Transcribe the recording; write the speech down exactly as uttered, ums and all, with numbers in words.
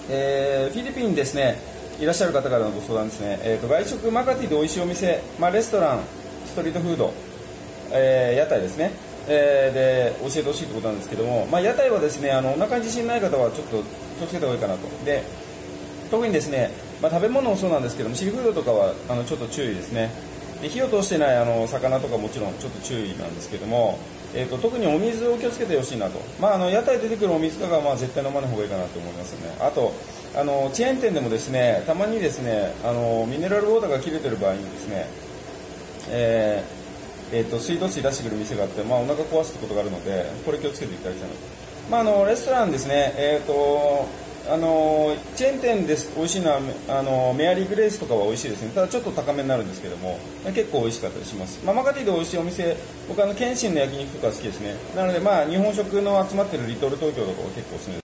えー、フィリピンですね、いらっしゃる方からのご相談ですね、えー、と外食マカティで美味しいお店、まあ、レストラン、ストリートフード、えー、屋台ですね、えー、で教えてほしいということなんですけども、まあ、屋台はですね、あのお腹に自信ない方はちょっと気をつけた方がいいかなと。で特にですね、まあ、食べ物もそうなんですけども、シーフードとかはあのちょっと注意ですね。で火を通してないあの魚とかもちろんちょっと注意なんですけども、えー、と特にお水を気をつけてほしいなと。まあ、あの屋台出てくるお水とかはまあ絶対飲まない方がいいかなと思いますよね。あとあのチェーン店でもですね、たまにですね、あのミネラルウォーターが切れてる場合にですね、えーえー、と水道水出してくる店があって、まあ、お腹壊すことがあるので、これ気をつけていただきたいなと。まあ、あのレストランですね、えーとあのチェーン店です美味しいのはあのメアリーグレースとかは美味しいですね。ただちょっと高めになるんですけども、結構美味しかったりします。まあ、マカティで美味しいお店、僕あの謙信の焼肉とか好きですね。なのでまあ日本食の集まってるリトル東京とかは結構おすすめです。